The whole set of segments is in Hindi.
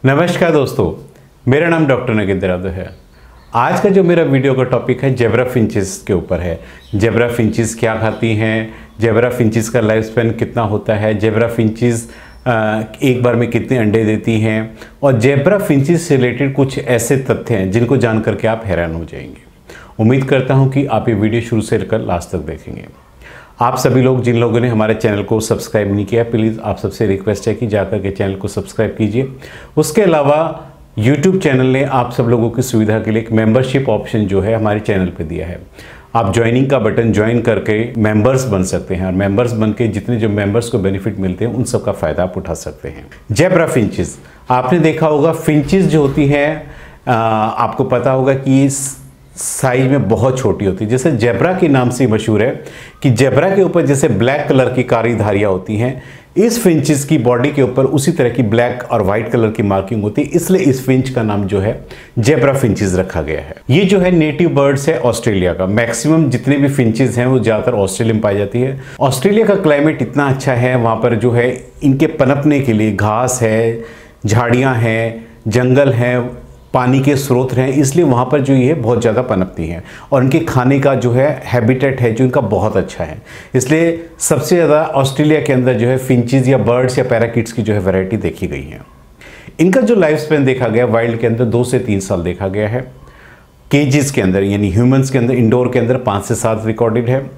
नमस्कार दोस्तों, मेरा नाम डॉक्टर नगेंद्र यादव है। आज का जो मेरा वीडियो का टॉपिक है जेब्रा फिंचेस के ऊपर है। जेब्रा फिंचेस क्या खाती हैं, जेब्रा फिंचेस का लाइफ स्पैन कितना होता है, जेब्रा फिंचेस एक बार में कितने अंडे देती हैं और जेब्रा फिंचेस से रिलेटेड कुछ ऐसे तथ्य हैं जिनको जान करके आप हैरान हो जाएंगे। उम्मीद करता हूँ कि आप ये वीडियो शुरू से लेकर लास्ट तक देखेंगे। आप सभी लोग जिन लोगों ने हमारे चैनल को सब्सक्राइब नहीं किया, प्लीज़ आप सबसे रिक्वेस्ट है कि जाकर के चैनल को सब्सक्राइब कीजिए। उसके अलावा YouTube चैनल ने आप सब लोगों की सुविधा के लिए एक मेंबरशिप ऑप्शन जो है हमारे चैनल पे दिया है। आप ज्वाइनिंग का बटन ज्वाइन करके मेंबर्स बन सकते हैं और मेंबर्स बन के जितने जो मेंबर्स को बेनिफिट मिलते हैं उन सब का फ़ायदा आप उठा सकते हैं। जेब्रा फिंचेस, आपने देखा होगा फिंचेस जो होती हैं आपको पता होगा कि साइज में बहुत छोटी होती है। जैसे जेब्रा के नाम से मशहूर है कि जेब्रा के ऊपर जैसे ब्लैक कलर की कारी धारियाँ होती हैं, इस फिंचेस की बॉडी के ऊपर उसी तरह की ब्लैक और वाइट कलर की मार्किंग होती है, इसलिए इस फिंच का नाम जो है जेब्रा फिंचेस रखा गया है। ये जो है नेटिव बर्ड्स है ऑस्ट्रेलिया का। मैक्सिमम जितने भी फिंचेस हैं वो ज़्यादातर ऑस्ट्रेलिया में पाई जाती है। ऑस्ट्रेलिया का क्लाइमेट इतना अच्छा है, वहाँ पर जो है इनके पनपने के लिए घास है, झाड़ियाँ हैं, जंगल हैं, पानी के स्रोत हैं, इसलिए वहाँ पर जो ये बहुत ज़्यादा पनपती हैं और इनके खाने का जो है हैबिटेट है जो इनका बहुत अच्छा है। इसलिए सबसे ज़्यादा ऑस्ट्रेलिया के अंदर जो है फिंचेस या बर्ड्स या पैराकिट्स की जो है वैरायटी देखी गई है। इनका जो लाइफ स्पैन देखा गया वाइल्ड के अंदर 2 से 3 साल देखा गया है। केजेस के अंदर यानी ह्यूमंस के अंदर, इंडोर के अंदर 5 से 7 रिकॉर्डेड है।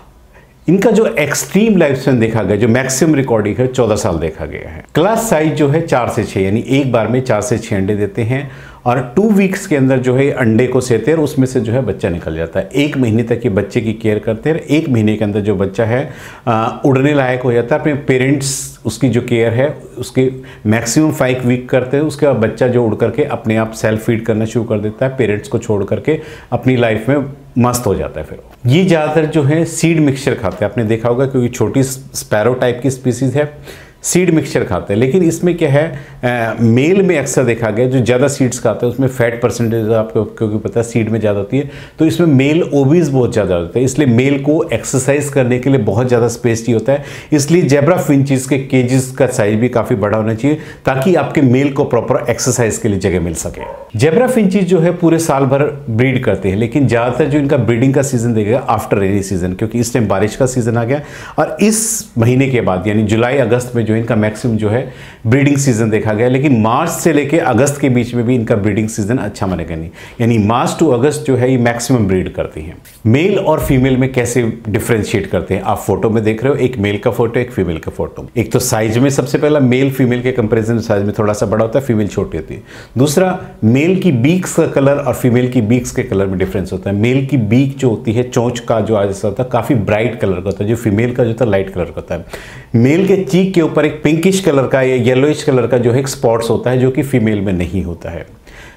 इनका जो एक्सट्रीम लाइफ स्पैन देखा गया, जो मैक्सिमम रिकॉर्डिंग है 14 साल देखा गया है। क्लास साइज जो है 4 से 6 यानी एक बार में 4 से 6 अंडे देते हैं और 2 वीक्स के अंदर जो है अंडे को सेते हैं और उसमें से जो है बच्चा निकल जाता है। 1 महीने तक ये बच्चे की केयर करते हैं। 1 महीने के अंदर जो बच्चा है उड़ने लायक हो जाता है। अपने पेरेंट्स उसकी जो केयर है उसके मैक्सिमम 5 वीक करते हैं। उसके बाद बच्चा जो उड़ करके अपने आप सेल्फ फीड करना शुरू कर देता है, पेरेंट्स को छोड़ करके अपनी लाइफ में मस्त हो जाता है। फिर ये ज़्यादातर जो है सीड मिक्सचर खाते हैं, आपने देखा होगा क्योंकि छोटी स्पैरो टाइप की स्पीसीज है, सीड मिक्सचर खाते हैं। लेकिन इसमें क्या है, मेल में अक्सर देखा गया जो ज़्यादा सीड्स खाते हैं उसमें फैट परसेंटेज आपको क्योंकि पता है सीड में ज़्यादा होती है, तो इसमें मेल ओबीज बहुत ज़्यादा होता है। इसलिए मेल को एक्सरसाइज करने के लिए बहुत ज़्यादा स्पेस चाहिए होता है। इसलिए जेब्रा फिंचेस के केजेस का साइज भी काफ़ी बड़ा होना चाहिए ताकि आपके मेल को प्रॉपर एक्सरसाइज के लिए जगह मिल सके। जेब्रा फिंचेस जो है पूरे साल भर ब्रीड करते हैं, लेकिन ज़्यादातर जो इनका ब्रीडिंग का सीजन देखेगा आफ्टर रेनी सीजन, क्योंकि इस टाइम बारिश का सीजन आ गया और इस महीने के बाद यानी जुलाई अगस्त में जो इनका मैक्सिमम जो है ब्रीडिंग सीजन देखा गया। लेकिन मार्च से लेके अगस्त के बीच में भी इनका ब्रीडिंग सीजन अच्छा मानेगा नहीं, यानी मार्च टू अगस्त जो है ये मैक्सिमम ब्रीड करती हैं। मेल और फीमेल में कैसे डिफरेंशिएट करते हैं, आप फोटो में देख रहे हो, एक मेल का फोटो एक फीमेल का फोटो। एक तो साइज में सबसे पहला मेल फीमेल के कंपेरिजन साइज में थोड़ा सा बड़ा होता है, फीमेल छोटी होती है। दूसरा, मेल की बीक्स का कलर और फीमेल की बीक्स के कलर में डिफरेंस होता है। मेल की बीक जो होती है, चोंच का जो जैसा होता है काफ़ी ब्राइट कलर का होता है, जो फीमेल का जो होता है लाइट कलर का होता है। मेल के चीक के ऊपर एक पिंकिश कलर का या येलोइश कलर का जो है एक स्पॉट्स होता है जो कि फीमेल में नहीं होता है।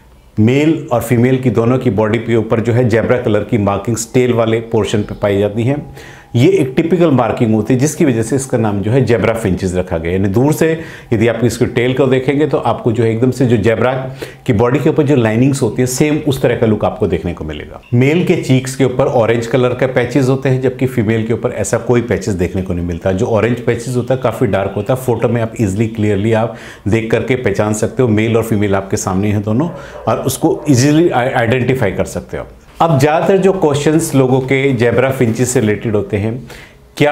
मेल और फीमेल की दोनों की बॉडी के ऊपर जो है जेब्रा कलर की मार्किंग्स टेल वाले पोर्शन पे पाई जाती हैं। ये एक टिपिकल मार्किंग होती है जिसकी वजह से इसका नाम जो है जेब्रा फिंचेस रखा गया है। यानी दूर से यदि आप इसको टेल को देखेंगे तो आपको जो है एकदम से जो जेब्रा की बॉडी के ऊपर जो लाइनिंग्स होती है सेम उस तरह का लुक आपको देखने को मिलेगा। मेल के चीक्स के ऊपर ऑरेंज कलर का पैचेस होते हैं, जबकि फीमेल के ऊपर ऐसा कोई पैचेस देखने को नहीं मिलता। जो ऑरेंज पैचेस होता है काफ़ी डार्क होता है, फोटो में आप इजिली क्लियरली आप देख करके पहचान सकते हो। मेल और फीमेल आपके सामने हैं दोनों और उसको ईजिली आइडेंटिफाई कर सकते हो। अब ज़्यादातर जो क्वेश्चंस लोगों के जेब्रा फिंचेस से रिलेटेड होते हैं, क्या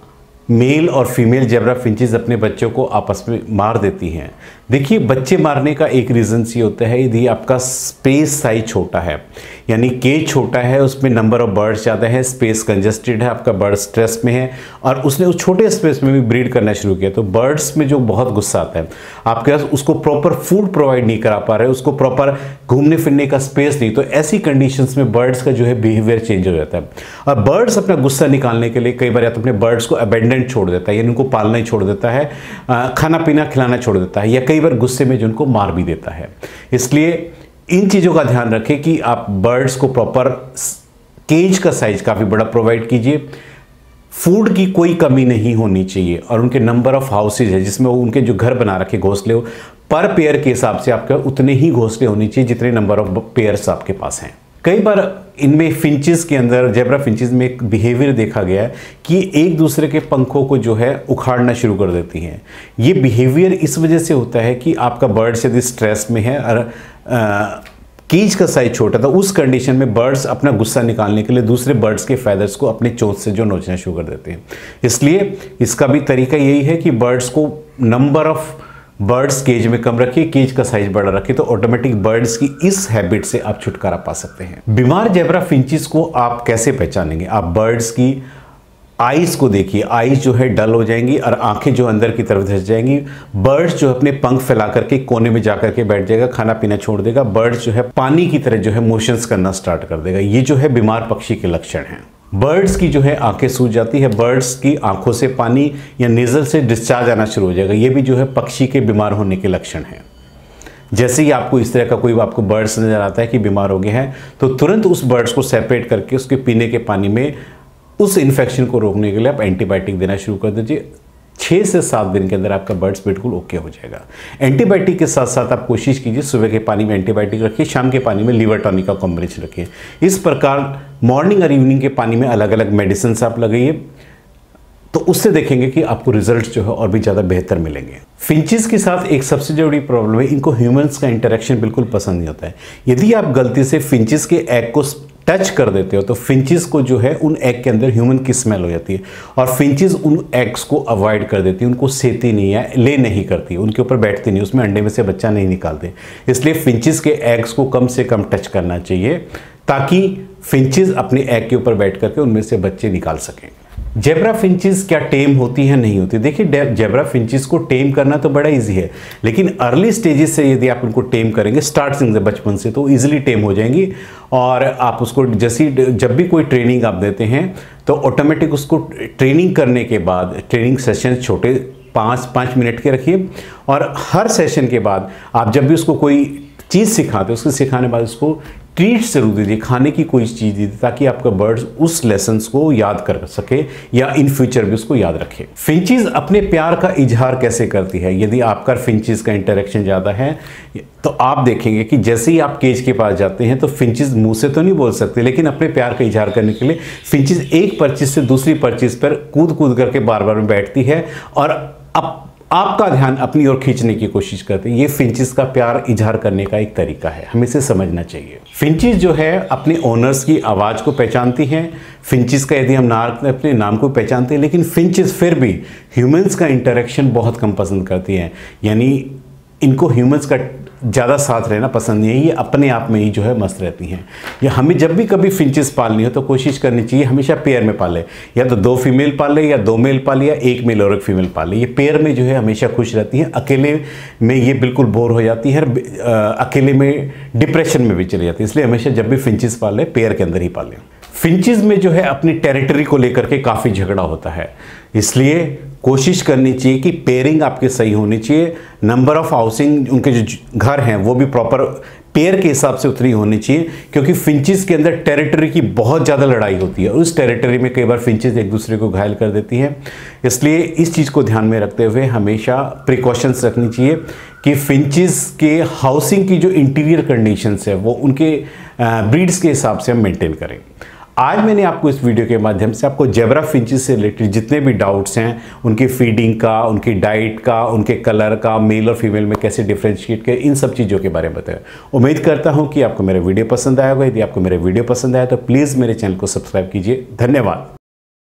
मेल और फीमेल जेब्रा फिंचेस अपने बच्चों को आपस में मार देती हैं? देखिए, बच्चे मारने का एक रीज़न ये होता है यदि आपका स्पेस साइज छोटा है, यानी केज छोटा है, उसमें नंबर ऑफ बर्ड्स ज़्यादा है, स्पेस कंजस्टेड है, आपका बर्ड स्ट्रेस में है और उसने उस छोटे स्पेस में भी ब्रीड करना शुरू किया, तो बर्ड्स में जो बहुत गुस्सा आता है, आपके पास उसको प्रॉपर फूड प्रोवाइड नहीं करा पा रहे, उसको प्रॉपर घूमने फिरने का स्पेस नहीं, तो ऐसी कंडीशंस में बर्ड्स का जो है बिहेवियर चेंज हो जाता है। और बर्ड्स अपना गुस्सा निकालने के लिए कई बार या तो अपने बर्ड्स को अबेंडेंट छोड़ देता है, यानी उनको पालना ही छोड़ देता है, खाना पीना खिलाना छोड़ देता है, या कई बार गुस्से में जो उनको मार भी देता है। इसलिए इन चीज़ों का ध्यान रखें कि आप बर्ड्स को प्रॉपर केज का साइज काफ़ी बड़ा प्रोवाइड कीजिए, फूड की कोई कमी नहीं होनी चाहिए और उनके नंबर ऑफ हाउसेज है जिसमें उनके जो घर बना रखे घोंसले हो, पर पेयर के हिसाब से आपके उतने ही घोंसले होने चाहिए जितने नंबर ऑफ पेयर्स आपके पास हैं। कई बार इनमें फिंचेस के अंदर, जेब्रा फिंचेस में एक बिहेवियर देखा गया है कि एक दूसरे के पंखों को जो है उखाड़ना शुरू कर देती हैं। ये बिहेवियर इस वजह से होता है कि आपका बर्ड्स यदि स्ट्रेस में है और केज का साइज छोटा था, उस कंडीशन में बर्ड्स अपना गुस्सा निकालने के लिए दूसरे बर्ड्स के फैदर्स को अपने चोंच से जो नोचना शुरू कर देते हैं। इसलिए इसका भी तरीका यही है कि बर्ड्स को नंबर ऑफ बर्ड्स केज में कम रखिए, केज का साइज बड़ा रखिए, तो ऑटोमेटिक बर्ड्स की इस हैबिट से आप छुटकारा पा सकते हैं। बीमार जेब्रा फिंचेस को आप कैसे पहचानेंगे? आप बर्ड्स की आईज को देखिए, आईज जो है डल हो जाएंगी और आंखें जो अंदर की तरफ धंस जाएंगी। बर्ड्स जो अपने पंख फैला करके कोने में जाकर के बैठ जाएगा, खाना पीना छोड़ देगा। बर्ड्स जो है पानी की तरह जो है मोशंस करना स्टार्ट कर देगा। ये जो है बीमार पक्षी के लक्षण हैं। बर्ड्स की जो है आंखें सूज जाती है, बर्ड्स की आंखों से पानी या नेजल से डिस्चार्ज आना शुरू हो जाएगा। ये भी जो है पक्षी के बीमार होने के लक्षण हैं। जैसे ही आपको इस तरह का कोई आपको बर्ड्स नजर आता है कि बीमार हो गए हैं, तो तुरंत उस बर्ड्स को सेपरेट करके उसके पीने के पानी में उस इन्फेक्शन को रोकने के लिए आप एंटीबायोटिक देना शुरू कर दीजिए। 6 से 7 दिन के अंदर आपका बर्ड्स बिल्कुल ओके हो जाएगा। एंटीबायोटिक के साथ साथ आप कोशिश कीजिए सुबह के पानी में एंटीबायोटिक रखिए, शाम के पानी में लीवर टॉनिक का कॉम्बिनेशन रखिए। इस प्रकार मॉर्निंग और इवनिंग के पानी में अलग अलग मेडिसिन आप लगाइए, तो उससे देखेंगे कि आपको रिजल्ट जो है और भी ज़्यादा बेहतर मिलेंगे। फिंचेस के साथ एक सबसे जरूरी प्रॉब्लम है, इनको ह्यूमंस का इंटरेक्शन बिल्कुल पसंद नहीं होता है। यदि आप गलती से फिंचेस के एग को टच कर देते हो तो फिंचेस को जो है उन एग के अंदर ह्यूमन की स्मेल हो जाती है और फिंचेस उन एग्स को अवॉइड कर देती है, उनको सेती नहीं है, ले नहीं करती, उनके ऊपर बैठती नहीं, उसमें अंडे में से बच्चा नहीं निकालते। इसलिए फिंचेस के एग्स को कम से कम टच करना चाहिए ताकि फिंचेस अपने एग के ऊपर बैठ करके उनमें से बच्चे निकाल सकें। जेब्रा फिंचेस क्या टेम होती है? नहीं होती। देखिए, जेब्रा फिंचेस को टेम करना तो बड़ा इजी है, लेकिन अर्ली स्टेजेस से यदि आप उनको टेम करेंगे, स्टार्टिंग से बचपन से, तो इजीली टेम हो जाएंगी। और आप उसको जब भी कोई ट्रेनिंग आप देते हैं तो ऑटोमेटिक उसको ट्रेनिंग करने के बाद, ट्रेनिंग सेशन छोटे 5 मिनट के रखिए और हर सेशन के बाद आप जब भी उसको कोई चीज़ सिखाते, उसको सिखाने बाद उसको ट्रीट जरूर दीजिए, खाने की कोई चीज़ दीजिए ताकि आपका बर्ड्स उस लेसन्स को याद कर सके या इन फ्यूचर भी उसको याद रखे। फिंचेस अपने प्यार का इजहार कैसे करती है? यदि आपका फिंचेस का इंटरेक्शन ज़्यादा है तो आप देखेंगे कि जैसे ही आप केज के पास जाते हैं तो फिंचेस मुंह से तो नहीं बोल सकते, लेकिन अपने प्यार का इजहार करने के लिए फिंचेस एक परचीज से दूसरी परचीज पर कूद कूद करके बार बार बैठती है और आपका ध्यान अपनी ओर खींचने की कोशिश करते हैं। ये फिंचेस का प्यार इजहार करने का एक तरीका है, हमें इसे समझना चाहिए। फिंचेस जो है अपने ओनर्स की आवाज़ को पहचानती हैं। फिंचेस का यदि हम अपने नाम को पहचानते हैं, लेकिन फिंचेस फिर भी ह्यूमंस का इंटरेक्शन बहुत कम पसंद करती हैं, यानी इनको ह्यूमंस का ज़्यादा साथ रहना पसंद नहीं है। ये अपने आप में ही जो है मस्त रहती हैं। या हमें जब भी कभी फिंचेस पालनी हो तो कोशिश करनी चाहिए हमेशा पेयर में पाले, या तो 2 फीमेल पाले या 2 मेल पाले या 1 मेल और 1 फीमेल पाले। ये पेयर में जो है हमेशा खुश रहती हैं, अकेले में ये बिल्कुल बोर हो जाती है, अकेले में डिप्रेशन में भी चली जाती है। इसलिए हमेशा जब भी फिंचेस पाले पेयर के अंदर ही पालें। फिंचेस में जो है अपनी टेरिटरी को लेकर के काफ़ी झगड़ा होता है, इसलिए कोशिश करनी चाहिए कि पेयरिंग आपके सही होनी चाहिए। नंबर ऑफ हाउसिंग उनके जो घर हैं वो भी प्रॉपर पेयर के हिसाब से उतनी होनी चाहिए, क्योंकि फिंचेस के अंदर टेरिटरी की बहुत ज़्यादा लड़ाई होती है। उस टेरिटरी में कई बार फिंचेस एक दूसरे को घायल कर देती हैं। इसलिए इस चीज़ को ध्यान में रखते हुए हमेशा प्रिकॉशंस रखनी चाहिए कि फिंचेस के हाउसिंग की जो इंटीरियर कंडीशंस है वो उनके ब्रीड्स के हिसाब से हम मेंटेन करें। आज मैंने आपको इस वीडियो के माध्यम से आपको जेब्रा फिंचेस से रिलेटेड जितने भी डाउट्स हैं, उनकी फीडिंग का, उनकी डाइट का, उनके कलर का, मेल और फीमेल में कैसे डिफ्रेंशिएट करें, इन सब चीज़ों के बारे में बताया। उम्मीद करता हूं कि आपको मेरा वीडियो पसंद आया होगा। यदि आपको मेरा वीडियो पसंद आया तो प्लीज़ मेरे चैनल को सब्सक्राइब कीजिए। धन्यवाद।